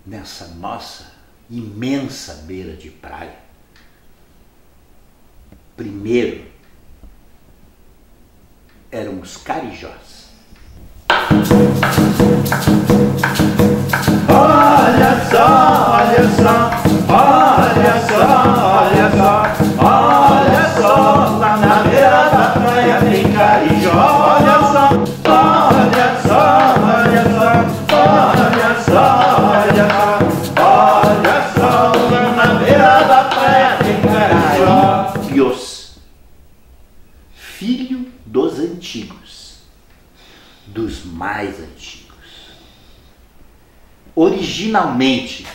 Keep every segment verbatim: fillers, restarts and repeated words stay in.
nessa nossa imensa beira de praia, primeiro eram os carijós. Olha só, olha só, olha só, olha só, olha só, lá na beira da praia tem carijó. Olha só, olha só, olha só, olha só, olha só, olha só, lá na beira da praia tem carijó. Pios, filho dos antigos, dos mais antigos. Originalmente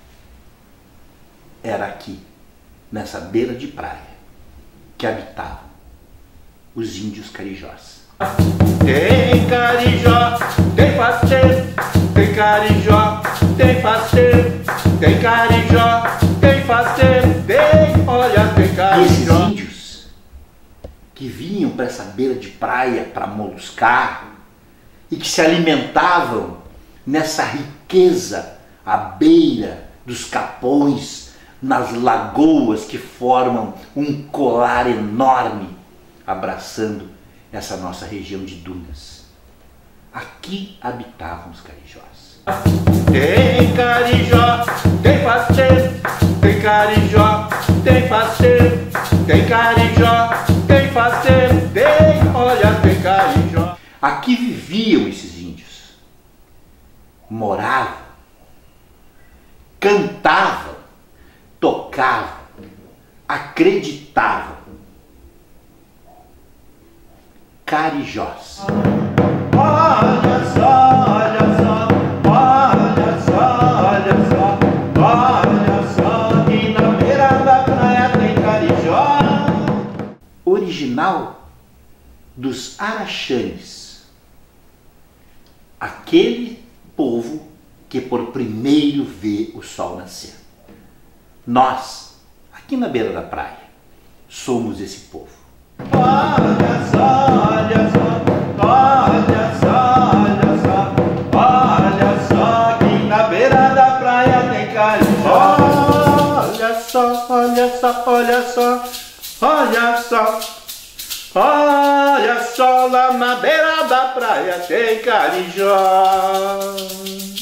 era aqui, nessa beira de praia, que habitavam os índios carijós. Tem carijó, tem faceiro, tem carijó, tem faceiro, tem carijó, tem faceiro, tem, olha, tem E esses carijó. índios que vinham para essa beira de praia para moluscar e que se alimentavam nessa riqueza à beira dos capões, nas lagoas que formam um colar enorme abraçando essa nossa região de dunas. Aqui habitavam os carijós. Tem carijó, tem faceiro, tem carijó, tem faceiro, tem carijó, tem faceiro, tem, olha, tem carijó. Aqui viviam esses índios, moravam, cantavam, tocavam, acreditavam. Carijós. Olha só, olha só, olha só, olha só, olha só, que na beira da praia tem carijó. Original dos Araxanes, aquele povo que por primeiro vê o sol nascer. Nós, aqui na beira da praia, somos esse povo. Olha só, olha só, olha só, olha só, olha só, que na beira da praia tem carijó. Olha só, olha só, olha só, olha só, olha só, lá na beira da praia tem carijó.